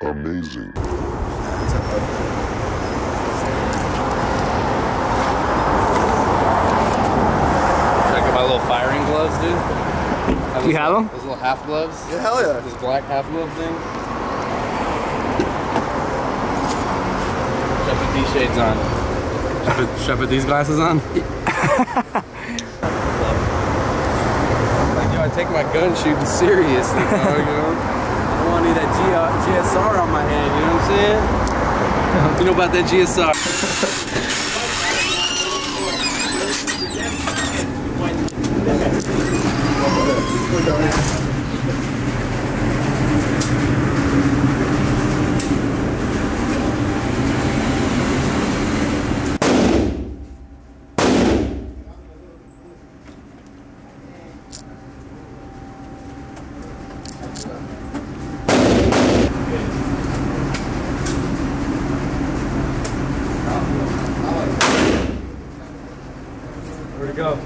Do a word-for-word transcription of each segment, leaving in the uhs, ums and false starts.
amazing. Check out my little firing gloves, dude. Do you have them? Those little half gloves. Yeah, hell yeah. This black half glove thing. Should I put these shades on? Should I put, should I put these glasses on? Like, yo, I take my gun shooting seriously, dog, you know? I don't want any of that G S R on my hand, you know what I'm saying? You know about that G S R? Where'd it go?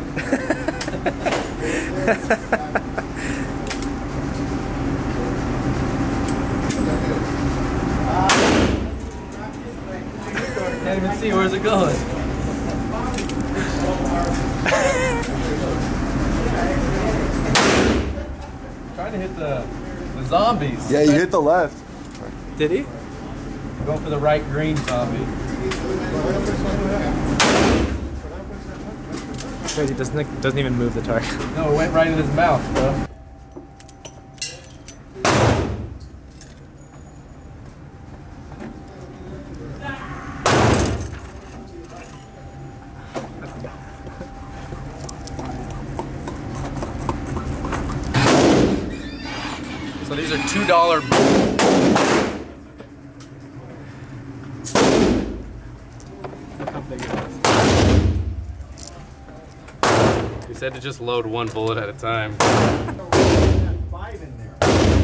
Can't even see, where's it going? Trying to hit the, the zombies. Yeah, you hit the left. Did he? Go for the right green zombie. Crazy, doesn't doesn't even move the target. No, it went right in his mouth, bro. So these are two dollar. Look how big it is. He said to just load one bullet at a time. Five in there.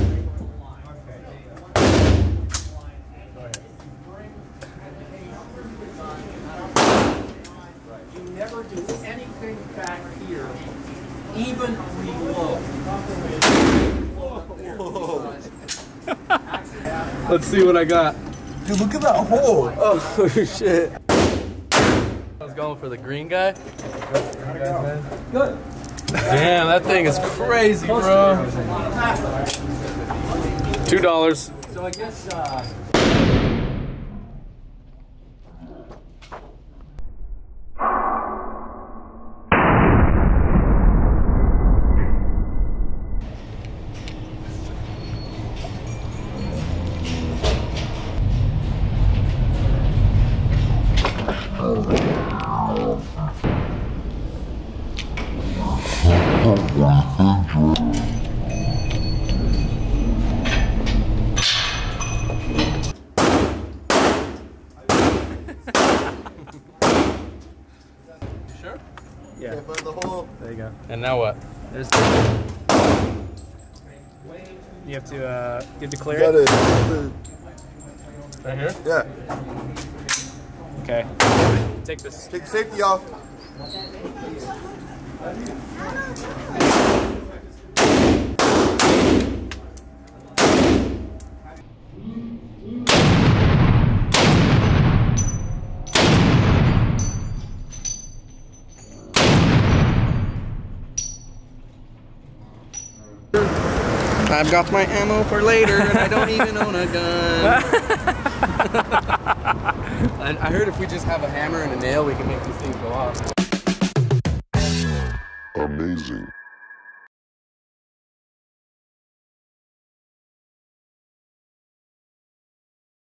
You never do anything back here, even reload. Let's see what I got. Dude, look at that hole. Oh shit. I was going for the green guy. Good. Damn, that thing is crazy, bro. Two dollars. So I guess, uh... Sure? Yeah. Yeah, find the hole. There you go. And now what? There's. You have to uh, you have to clear Got it. it. Right here? Yeah. Okay. Take this. Take the safety off. I've got my ammo for later and I don't even own a gun. I, I heard if we just have a hammer and a nail, we can make these things go off.